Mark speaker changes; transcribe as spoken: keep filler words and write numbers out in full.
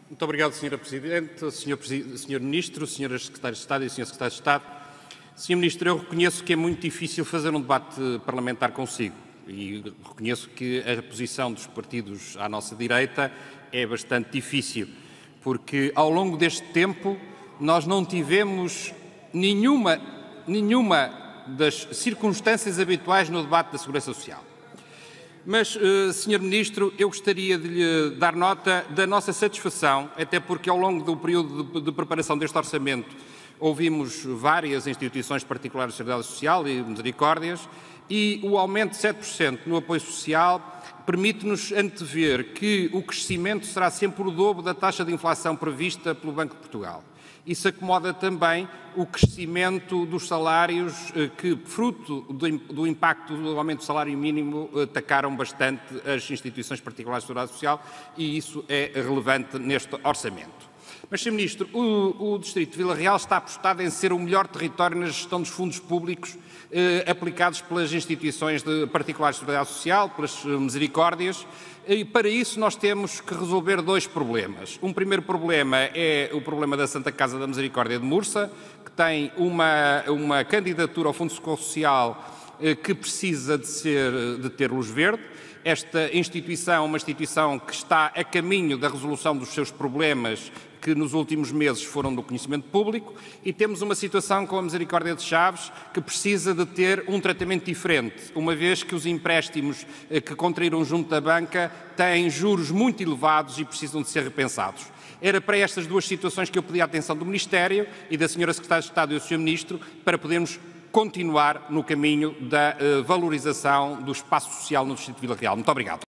Speaker 1: Muito obrigado, senhora Presidente, senhor, Presi- senhor Ministro, senhoras Secretárias de Estado e senhor Secretário de Estado. senhor Ministro, eu reconheço que é muito difícil fazer um debate parlamentar consigo e reconheço que a posição dos partidos à nossa direita é bastante difícil, porque ao longo deste tempo nós não tivemos nenhuma, nenhuma das circunstâncias habituais no debate da Segurança Social. Mas, uh, senhor Ministro, eu gostaria de lhe dar nota da nossa satisfação, até porque ao longo do período de, de preparação deste orçamento ouvimos várias instituições particulares de Seguridade Social e misericórdias e o aumento de sete por cento no apoio social permite-nos antever que o crescimento será sempre o dobro da taxa de inflação prevista pelo Banco de Portugal. Isso acomoda também o crescimento dos salários que, fruto do impacto do aumento do salário mínimo, atacaram bastante as instituições particulares de seguridade social e isso é relevante neste orçamento. Mas, senhor Ministro, o, o Distrito de Vila Real está apostado em ser o melhor território na gestão dos fundos públicos eh, aplicados pelas instituições de particulares de seguridade social, pelas eh, misericórdias, e para isso nós temos que resolver dois problemas. Um primeiro problema é o problema da Santa Casa da Misericórdia de Mursa, que tem uma, uma candidatura ao Fundo de Socorro Social eh, que precisa de, ser, de ter luz verde. Esta instituição é uma instituição que está a caminho da resolução dos seus problemas que nos últimos meses foram do conhecimento público e temos uma situação com a Misericórdia de Chaves que precisa de ter um tratamento diferente, uma vez que os empréstimos que contraíram junto da banca têm juros muito elevados e precisam de ser repensados. Era para estas duas situações que eu pedi a atenção do Ministério e da senhora Secretária de Estado e do senhor Ministro para podermos continuar no caminho da uh, valorização do espaço social no Distrito de Vila Real. Muito obrigado.